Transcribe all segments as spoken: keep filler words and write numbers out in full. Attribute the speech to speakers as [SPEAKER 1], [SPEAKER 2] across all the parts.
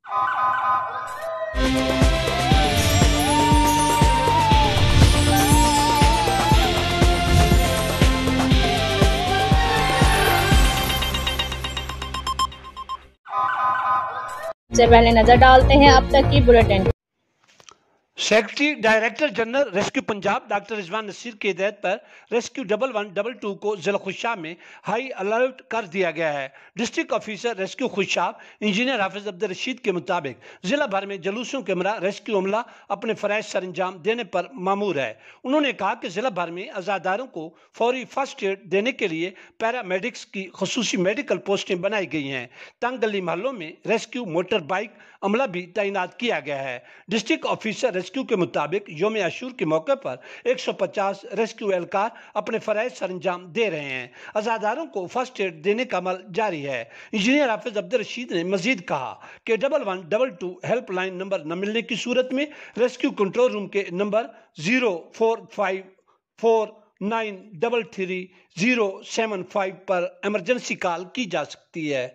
[SPEAKER 1] सबसे पहले नजर डालते हैं अब तक की bulletin.
[SPEAKER 2] Secretary director general rescue Punjab doctor Rizwan Naseer की हिदायत पर rescue double one double two को जिला खुशाब में हाई अलर्ट कर दिया गया है। District officer rescue Khushab engineer Hafiz Abdul Rashid के मुताबिक जिला भर में जुलूसों के हमरा रेस्क्यू अमला अपने फराइज सर अंजाम देने पर मामूर है। उन्होंने कहा कि जिला भर में अजादारों को फौरी फर्स्ट एड देने के लिए पैरामेडिक्स की खसूसी मेडिकल पोस्टें बनाई गई हैं। तंग गली महलों में रेस्क्यू मोटर बाइक अमला भी तैनात किया गया है। डिस्ट्रिक्ट ऑफिसर रेस्क्यू के मुताबिक योम आशूर के मौके पर एक सौ पचास रेस्क्यू एहलकार अपने फराइज सरंजाम दे रहे हैं। अजादारों को फर्स्ट एड देने का अमल जारी है। इंजीनियर हाफिज अब्दुल रशीद ने मजीद कहा कि double one double two helpline number न मिलने की सूरत में रेस्क्यू कंट्रोल रूम के number zero four five four nine double three zero seven five पर इमरजेंसी कॉल की जा सकती है।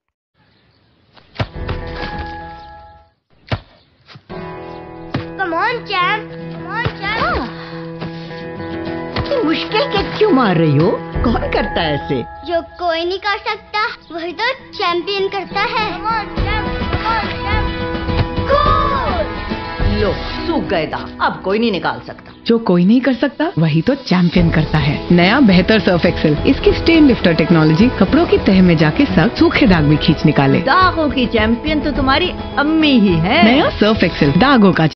[SPEAKER 3] Come on, champ. Come on, champ.
[SPEAKER 4] इतनी मुश्किल के क्यों मार रही हो? कौन करता है ऐसे?
[SPEAKER 3] जो कोई नहीं कर सकता वही तो चैंपियन करता है। Come on, champ. Come on, champ. Goal!
[SPEAKER 4] लो सूख गए दाग, अब कोई नहीं निकाल सकता।
[SPEAKER 5] जो कोई नहीं कर सकता वही तो चैंपियन करता है। नया बेहतर सर्फ एक्सेल, इसकी स्टेन लिफ्टर टेक्नोलॉजी कपड़ों की तह में जाके सख्त सूखे दाग भी खींच निकाले।
[SPEAKER 4] दागों की चैंपियन तो तुम्हारी अम्मी ही है।
[SPEAKER 5] नया सर्फ एक्सेल दागों का